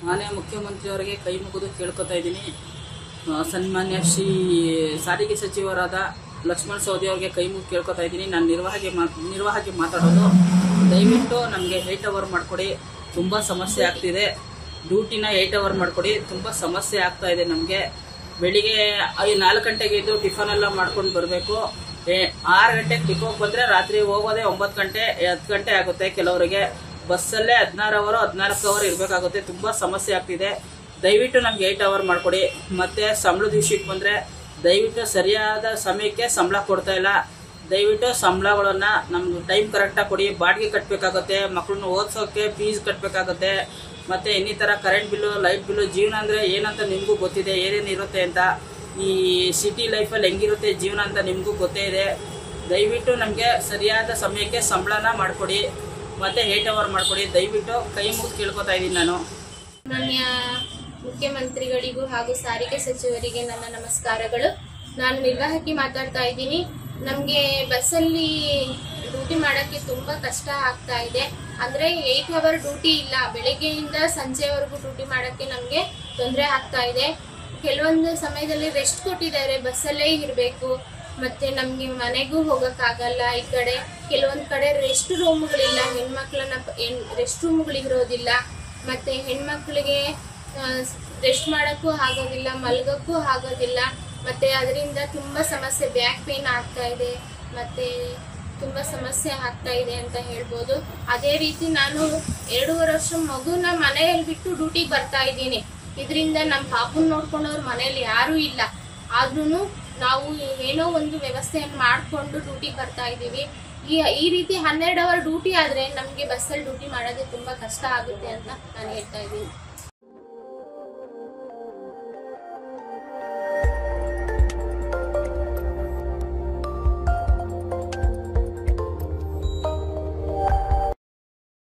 ಮಾನ್ಯ ಮುಖ್ಯಮಂತ್ರಿಯವರಿಗೆ ಕೈ ಮುಗಿದು ಕೇಳ್ಕೊತಾ ಇದ್ದೀನಿ. ಸನ್ಮಾನ್ಯ ಶ್ರೀ ಸಾರಿಗೆ ಸಚಿವರಾದ ಲಕ್ಷ್ಮಣ ಸವದಿ ಅವರಿಗೆ ಕೈ ಮುಗಿದು ಕೇಳ್ಕೊತಾ ಇದ್ದೀನಿ. ನಾನು ನಿರ್ವಾಹಕಿ ಮಾತಾಡೋದು. ದಯವಿಟ್ಟು ನಮಗೆ 8 ಅವರ್ ಮಾಡಿಕೊಡಿ, ತುಂಬ ಸಮಸ್ಯೆ ಆಗ್ತಿದೆ. ಡ್ಯೂಟಿನ 8 ಅವರ್ ಮಾಡಿಕೊಡಿ, ತುಂಬ ಸಮಸ್ಯೆ ಆಗ್ತಾ ಇದೆ ನಮಗೆ. ಬೆಳಿಗ್ಗೆ 4 ಗಂಟೆಗೆ ಇದ್ದು ಟಿಫನ್ ಎಲ್ಲ ಮಾಡ್ಕೊಂಡು ಬರಬೇಕು. 6 ಗಂಟೆಗೆ ಟಿಫೋಗೆ ಬಂದರೆ ರಾತ್ರಿ ಹೋಗೋದೇ 9 ಗಂಟೆ 10 ಗಂಟೆ ಆಗುತ್ತೆ. ಕೆಲವರಿಗೆ ಬಸ್ಸಲ್ಲೇ 16 ಅವರ್ 14 ಅವರ್ ಇರಬೇಕಾಗುತ್ತೆ. ತುಂಬ ಸಮಸ್ಯೆ ಆಗ್ತಿದೆ. ದಯವಿಟ್ಟು ನಮ್ಗೆ 8 ಅವರ್ ಮಾಡಿಕೊಡಿ. ಮತ್ತು ಸಂಬಳದ ವಿಷಯಕ್ಕೆ ಬಂದರೆ ದಯವಿಟ್ಟು ಸರಿಯಾದ ಸಮಯಕ್ಕೆ ಸಂಬಳ ಕೊಡ್ತಾ ಇಲ್ಲ. ದಯವಿಟ್ಟು ಸಂಬಳಗಳನ್ನು ನಮ್ಗೆ ಟೈಮ್ ಕರೆಕ್ಟಾಗಿ ಕೊಡಿ. ಬಾಡಿಗೆ ಕಟ್ಟಬೇಕಾಗುತ್ತೆ, ಮಕ್ಕಳನ್ನ ಓದಿಸೋಕ್ಕೆ ಫೀಸ್ ಕಟ್ಟಬೇಕಾಗುತ್ತೆ, ಮತ್ತು ಇನ್ನಿತರ ಕರೆಂಟ್ ಬಿಲ್ಲು, ಲೈಟ್ ಬಿಲ್ಲು. ಜೀವನ ಅಂದರೆ ಏನಂತ ನಿಮಗೂ ಗೊತ್ತಿದೆ, ಏನೇನು ಇರುತ್ತೆ ಅಂತ. ಈ ಸಿಟಿ ಲೈಫಲ್ಲಿ ಹೆಂಗಿರುತ್ತೆ ಜೀವನ ಅಂತ ನಿಮಗೂ ಗೊತ್ತೇ ಇದೆ. ದಯವಿಟ್ಟು ನಮಗೆ ಸರಿಯಾದ ಸಮಯಕ್ಕೆ ಸಂಬಳನ ಮಾಡಿಕೊಡಿ, ಮತ್ತು 8 ಅವರ್ ಮಾಡಿಕೊಡಿ. ದಯವಿಟ್ಟು ಕೈ ಮುಗಿದು ಕೇಳ್ಕೊತಾ ಇದ್ದೀನಿ ನಾನು. ಮಾನ್ಯ ಮುಖ್ಯಮಂತ್ರಿಗಳಿಗೂ ಹಾಗೂ ಸಾರಿಗೆ ಸಚಿವರಿಗೆ ನನ್ನ ನಮಸ್ಕಾರಗಳು. ನಾನು ನಿರ್ವಾಹಕಿ ಮಾತಾಡ್ತಾ ಇದ್ದೀನಿ. ನಮಗೆ ಬಸ್ಸಲ್ಲಿ ಡ್ಯೂಟಿ ಮಾಡೋಕ್ಕೆ ತುಂಬ ಕಷ್ಟ ಆಗ್ತಾ ಇದೆ. ಅಂದರೆ 8 ಅವರ್ ಡ್ಯೂಟಿ ಇಲ್ಲ, ಬೆಳಗ್ಗೆಯಿಂದ ಸಂಜೆವರೆಗೂ ಡ್ಯೂಟಿ ಮಾಡೋಕ್ಕೆ ನಮಗೆ ತೊಂದರೆ ಆಗ್ತಾ ಇದೆ. ಕೆಲವೊಂದು ಸಮಯದಲ್ಲಿ ರೆಸ್ಟ್ ಕೊಟ್ಟಿದ್ದಾರೆ, ಬಸ್ಸಲ್ಲೇ ಇರಬೇಕು. ಮತ್ತು ನಮಗೆ ಮನೆಗೂ ಹೋಗೋಕ್ಕಾಗಲ್ಲ. ಈ ಕಡೆ ಕೆಲವೊಂದು ಕಡೆ ರೆಸ್ಟ್ ರೂಮ್ಗಳಿಲ್ಲ, ಹೆಣ್ಮಕ್ಳನ್ನ ರೆಸ್ಟ್ ರೂಮ್ಗಳಿರೋದಿಲ್ಲ. ಮತ್ತು ಹೆಣ್ಮಕ್ಳಿಗೆ ರೆಸ್ಟ್ ಮಾಡೋಕ್ಕೂ ಆಗೋದಿಲ್ಲ, ಮಲಗೋಕ್ಕೂ ಆಗೋದಿಲ್ಲ. ಮತ್ತು ಅದರಿಂದ ತುಂಬ ಸಮಸ್ಯೆ, ಬ್ಯಾಕ್ ಪೇನ್ ಆಗ್ತಾ ಇದೆ, ಮತ್ತು ತುಂಬ ಸಮಸ್ಯೆ ಆಗ್ತಾ ಇದೆ ಅಂತ ಹೇಳ್ಬೋದು. ಅದೇ ರೀತಿ ನಾನು 2.5 ವರ್ಷ ಮಗುನ ಮನೆಯಲ್ಲಿ ಬಿಟ್ಟು ಡ್ಯೂಟಿಗೆ ಬರ್ತಾ ಇದ್ದೀನಿ. ಇದರಿಂದ ನಮ್ಮ ಪಾಪನ ನೋಡ್ಕೊಂಡವ್ರು ಮನೇಲಿ ಯಾರೂ ಇಲ್ಲ. ಆದ್ರೂ ನಾವು ಏನೋ ಒಂದು ವ್ಯವಸ್ಥೆಯನ್ನು ಮಾಡಿಕೊಂಡು ಡ್ಯೂಟಿಗೆ ಬರ್ತಾ ಇದ್ದೀವಿ. ಈ ರೀತಿ 12 ಅವರ್ ಡ್ಯೂಟಿ ಆದರೆ ನಮಗೆ ಬಸ್ಸಲ್ಲಿ ಡ್ಯೂಟಿ ಮಾಡೋದೇ ತುಂಬ ಕಷ್ಟ ಆಗುತ್ತೆ ಅಂತ ನಾನು ಹೇಳ್ತಾ ಇದ್ದೀನಿ.